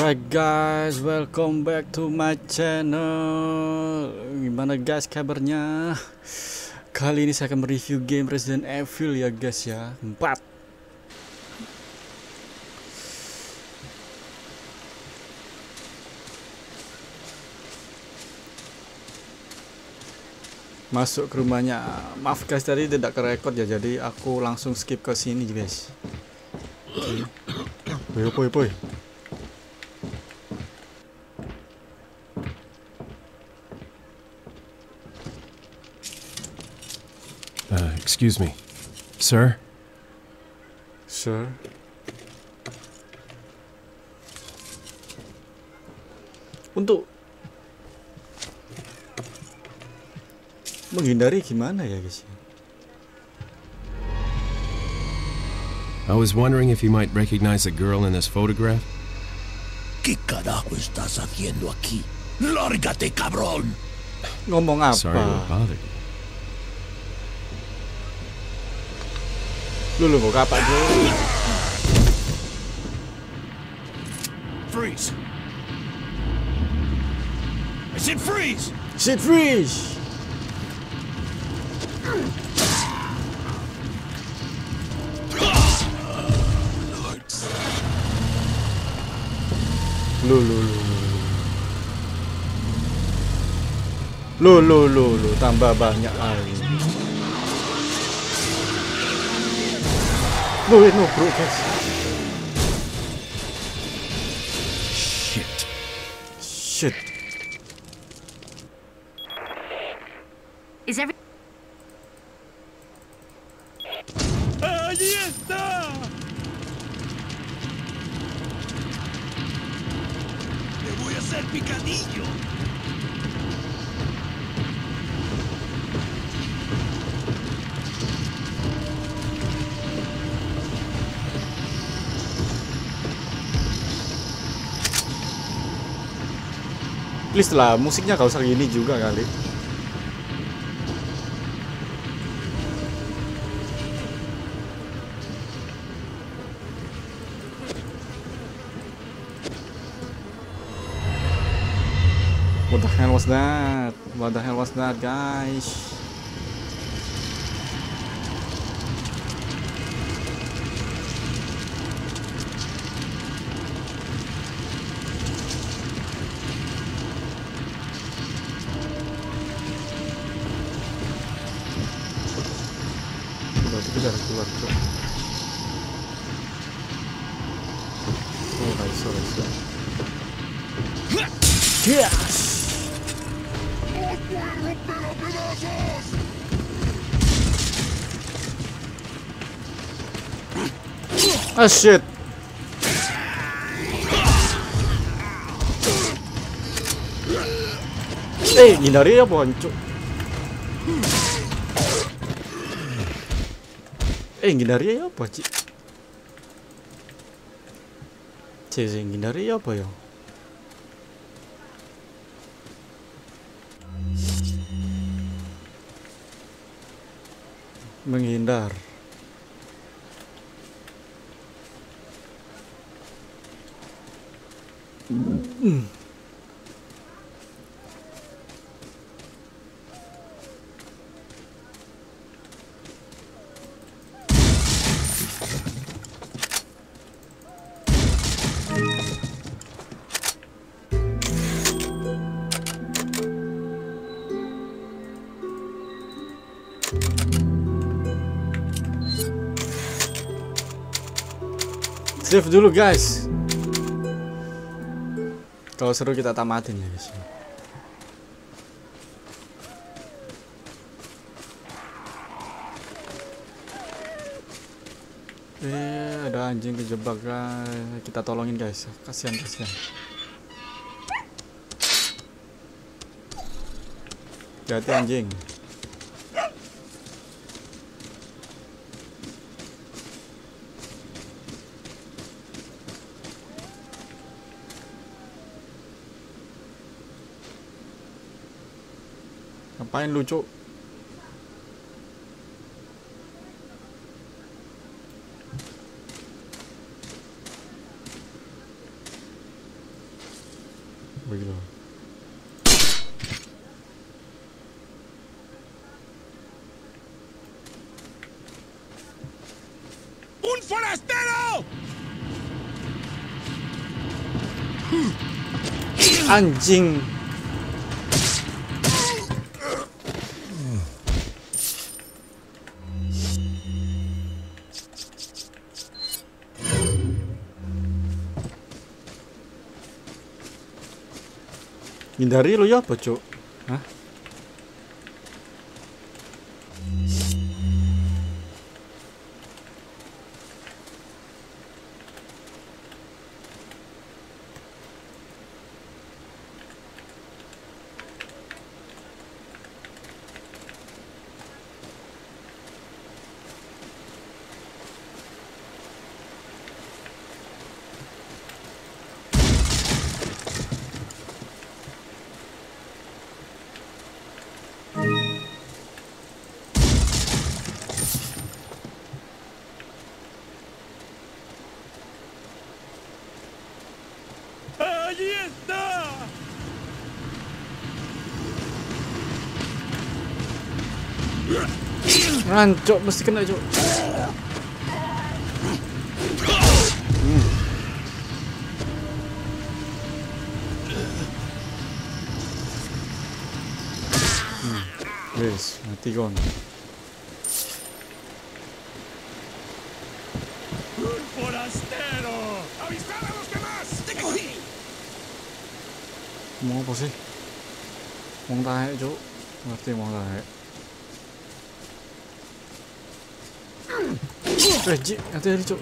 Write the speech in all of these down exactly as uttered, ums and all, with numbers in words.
Alright guys, welcome back to my channel. Gimana guys kabarnya? Kali ini saya akan mereview game Resident Evil ya guys ya, empat. Masuk ke rumahnya. Maaf guys, tadi tidak kerekod ya, jadi aku langsung skip ke sini guys. Poy poy poy. Uh, excuse me, sir? Sir? Untuk menghindari gimana ya guys? I was wondering if you might recognize a girl in this photograph. ¿Qué carajo estás haciendo aquí? ¡Lárgate, cabrón! Ngomong apa? Sorry to bother you. Lu lu buka apa aja? Freeze! I said freeze! Shit freeze! Lu lu lu lu lu lu lu tambah banyak lagi. No wait, no bro guys. Shit. Shit. Is every ¡Allí está! ¡Te voy a hacer picadillo! Please lah, musiknya gak usah gini juga kali. What the hell was that? What the hell was that, guys? Berarti kita harus keluar tuh. Oh, nice, nice. Yes. Ah shit. Eh, hindari ya boncuk. Eh, hindari ya apa sih? Cek, hindari ya apa ya? Menghindar. Hmm. Save dulu guys. Kalau seru kita tamatin ya guys. Eh, ada anjing kejebak guys. Kita tolongin guys. Kasihan kasihan. Hati-hati anjing. Ngapain lucu? reload. ¡Un forastero! Anjing. Hindari lu ya apa, Cuk? Hah? ¡Allí está! Rancok, mesti kena, Cuk. Hmm. Hmm. Wes, mati kon. ¡Un forastero! ¡Avisad a los demás! ¡Te cogí! Mau apa sih? Wong taek, Cuk. Ngerti wong taek. Eh, Ji, hati-hati, Cuk.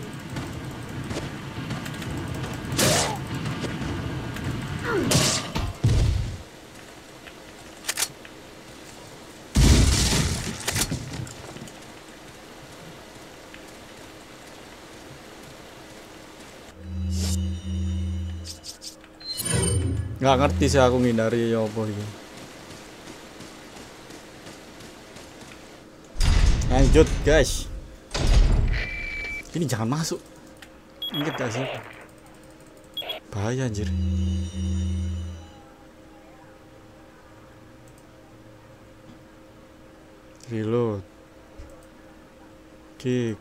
Nggak ngerti sih aku ngindari ya apa ini. Lanjut, guys. Ini jangan masuk. Ingat gak sih? Bahaya anjir. Reload. Kick.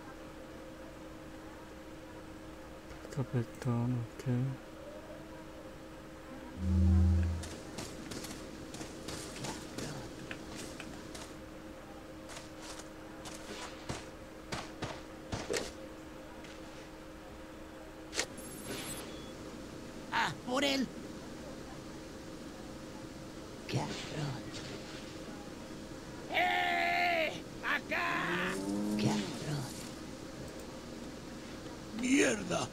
Back up, back down, oke. Okay. ¡Ah, por él! ¡Cabrón! ¡Eh! ¡Acá! ¡Cabrón! ¡Mierda!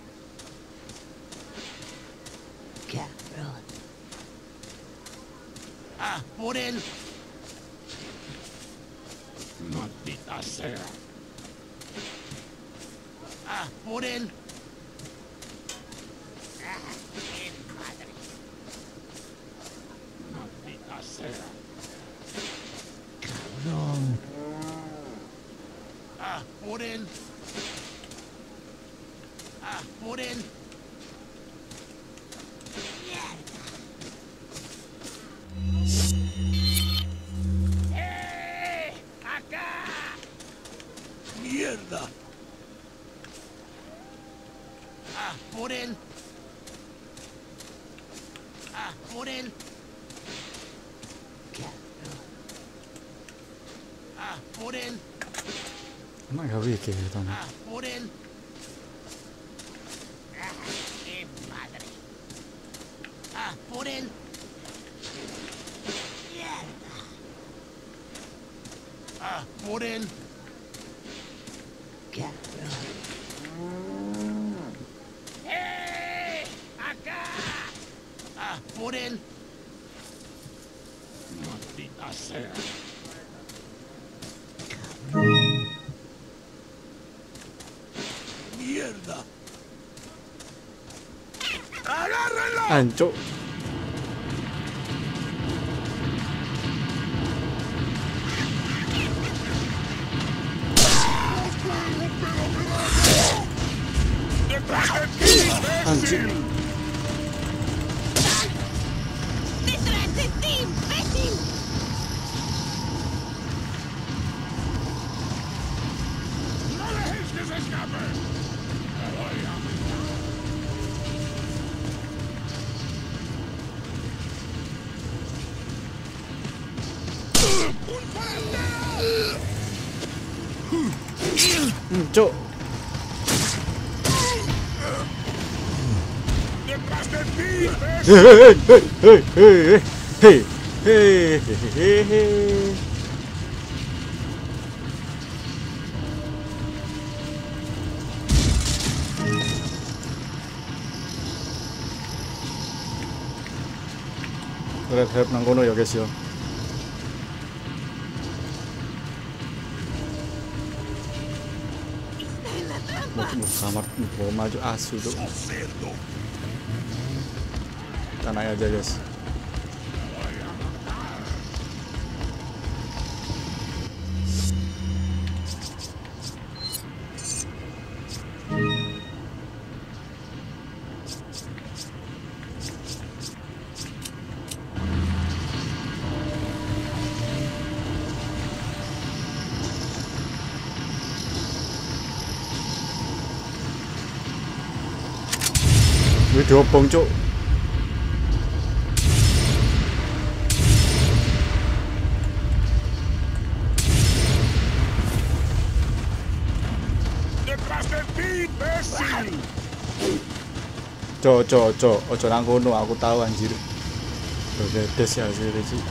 ¡Cabrón! ¡Ah, por él! ¡Maldita sea! ¡Ah, por él! Sea. Cabrón. Ah, por él. Ah, por él. Mierda. ¡Eh! ¡Acá! Mierda. Ah, por él. Ah, por él. Ah, por él. Enak gak wiki gitu. Ah, por él. Ah, qué madre. Ah, por él. Mierda. Ah, por él. Cabrón. ¡Eh! ¡Acá! Ah, por él. Maldita sea. ¡Mierda! ¡Agárrenlo! Anco. Anjing. Hmm, cuk. Hei, hei, hei, hei, hei, hei, hei, hei. Red help nang kono ya guys ya. Kamar mau maju asu tuh. Kita naik aja guys. Wih diobong cuk. Cok cok cok, ojo nang kono aku tahu anjir. Bedes ya sih sih.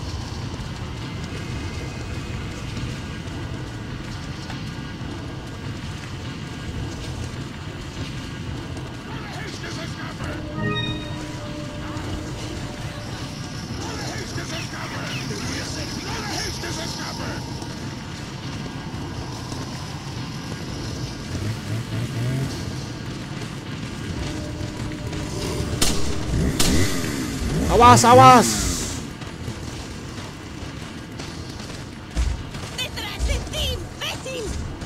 Awas, awas. ¡Detrás de ti, imbécil!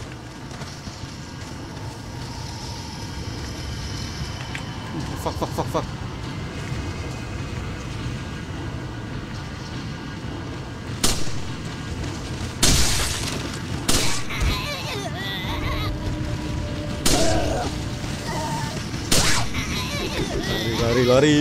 Fuck, fuck, fuck, fuck. Lari, lari, lari.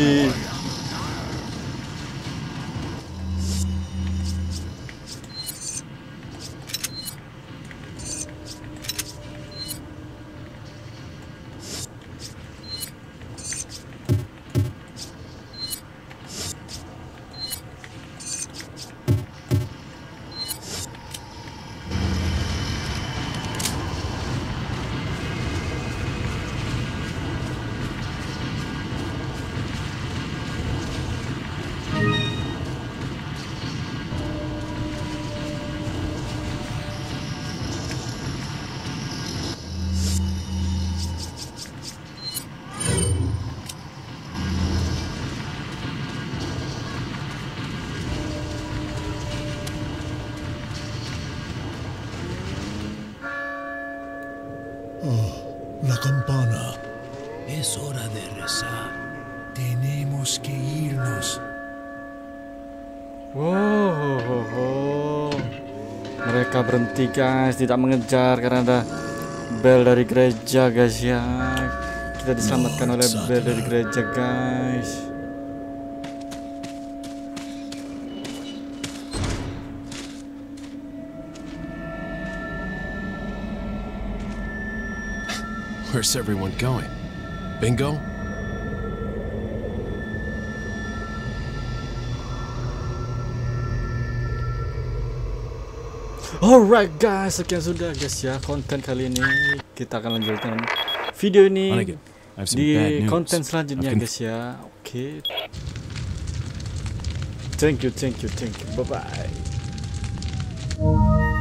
La campana. Es hora de rezar. Tenemos que irnos. Wow, oh, oh. Mereka berhenti guys, tidak mengejar karena ada bel dari gereja guys ya. Kita diselamatkan oleh bel dari gereja guys. Where's everyone going? Bingo? Alright guys, sekian sudah guys ya konten kali ini. Kita akan lanjutkan video ini di konten selanjutnya guys ya. Oke. Okay. Thank you, thank you, thank you. Bye bye.